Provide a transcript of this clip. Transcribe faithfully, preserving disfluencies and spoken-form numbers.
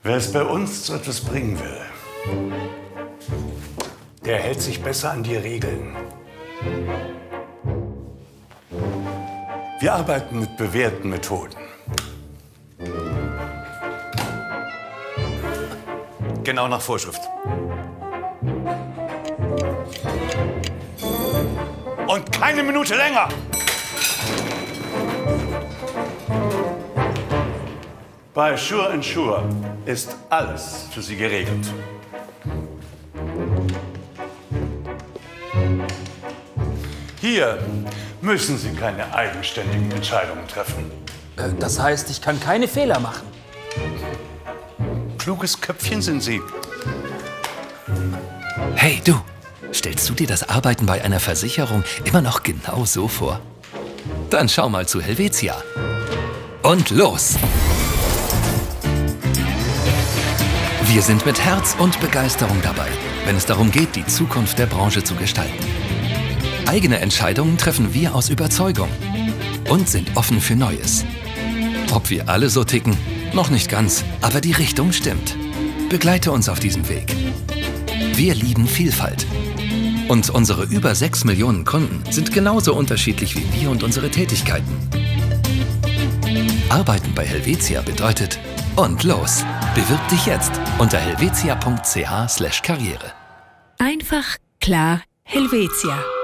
Wer es bei uns zu etwas bringen will, der hält sich besser an die Regeln. Wir arbeiten mit bewährten Methoden. Genau nach Vorschrift. Und keine Minute länger! Bei Sure and Sure ist alles für Sie geregelt. Hier müssen Sie keine eigenständigen Entscheidungen treffen. Äh, das heißt, ich kann keine Fehler machen. Kluges Köpfchen sind Sie. Hey, du! Stellst du dir das Arbeiten bei einer Versicherung immer noch genau so vor? Dann schau mal zu Helvetia. Und los! Wir sind mit Herz und Begeisterung dabei, wenn es darum geht, die Zukunft der Branche zu gestalten. Eigene Entscheidungen treffen wir aus Überzeugung und sind offen für Neues. Ob wir alle so ticken? Noch nicht ganz, aber die Richtung stimmt. Begleite uns auf diesem Weg. Wir lieben Vielfalt. Und unsere über sechs Millionen Kunden sind genauso unterschiedlich wie wir und unsere Tätigkeiten. Arbeiten bei Helvetia bedeutet und los! Bewirb dich jetzt unter helvetia punkt ch slash karriere. Einfach, klar, Helvetia.